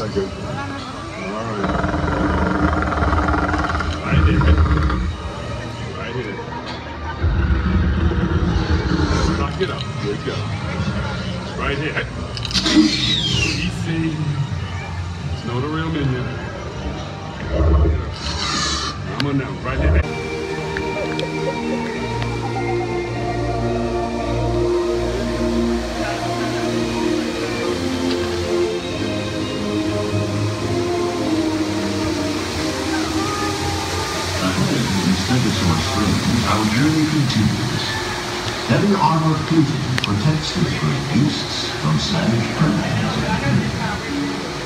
like it. All right. Right here. Right here. Knock it up. Good go. Right here. Easy. Snow the real minion. I'm on now. Right here. Our journey continues. Heavy armor plating protects the brave beasts from savage predators.